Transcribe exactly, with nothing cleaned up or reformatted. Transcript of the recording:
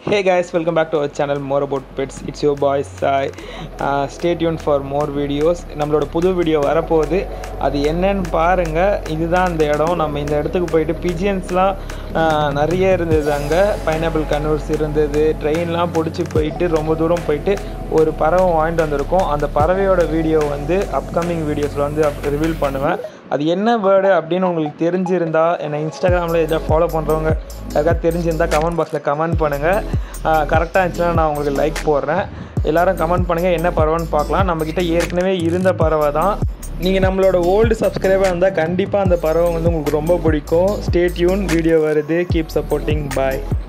Hey guys, welcome back to our channel More About Pets. It's your boy Sai. Uh, stay tuned for more videos. நம்மளோட புது video வரப்போகுது. அது என்னன்னு பாருங்க. இதுதான் இந்த இடம். நம்ம இந்த இடத்துக்கு போயிட்டு பிஜியன்ஸ்லாம் நிறைய இருந்தது. அங்கே பைனாப்பிள் கன்வர்ஸ் இருந்தது. ட்ரெயின்லாம் பிடிச்சி போயிட்டு ரொம்ப தூரம் போயிட்டு ஒரு பறவை வாங்கிட்டு வந்திருக்கோம். அந்த பறவையோட வீடியோ வந்து அப்கமிங் வீடியோஸில் வந்து ரிவீல் பண்ணுவேன். அது என்ன வேர்டு அப்படின்னு உங்களுக்கு தெரிஞ்சிருந்தா என்னை இன்ஸ்டாகிராமில் எதாவது ஃபாலோ பண்ணுறவங்க யாருக்காவது தெரிஞ்சிருந்தால் கமெண்ட் பாக்ஸில் கமெண்ட் பண்ணுங்கள். கரெக்டாக இருந்துச்சுன்னா நான் உங்களுக்கு லைக் போடுறேன். எல்லோரும் கமெண்ட் பண்ணுங்கள் என்ன பறவைன்னு பார்க்கலாம். நம்மக்கிட்ட ஏற்கனவே இருந்த பறவை தான். நீங்கள் நம்மளோட ஓல்டு சப்ஸ்கிரைபர் இருந்தால் கண்டிப்பாக அந்த பறவை வந்து உங்களுக்கு ரொம்ப பிடிக்கும். ஸ்டே டியூன், வீடியோ வருது. Keep supporting. பாய்.